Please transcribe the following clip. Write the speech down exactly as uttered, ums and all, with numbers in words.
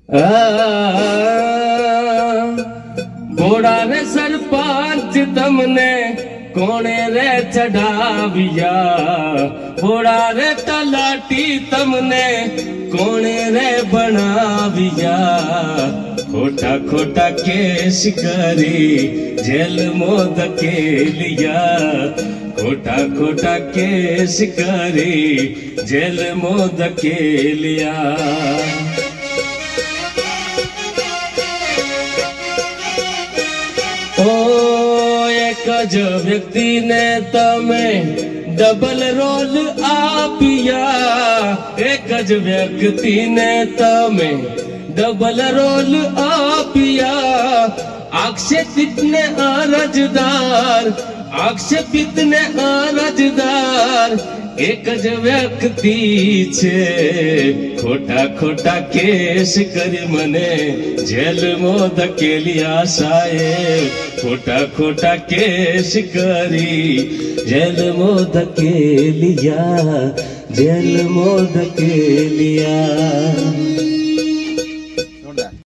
घोड़ा रे सरपंच तमने कोणे रे चढ़ाविया, घोड़ा रे तलाटी तमने कोणे रे बनाविया। खोटा खोटा केस करी जेल मोद के लिया, खोटा खोटा केस करी जेल मोद के लिया। ओ एक ज व्यक्ति ने तमे डबल रोल आपिया, एक ज व्यक्ति ने तमे डबल रोल आपिया। आक्षेपित ने अरजदार, आक्षेपित ने अरजदार एक ज व्यक्ति छे। खोटा खोटा केस करी मने जेल में धकेलिया साहेब, खोटा खोटा केस करी जेल में धकेलिया, जेल में धकेलिया।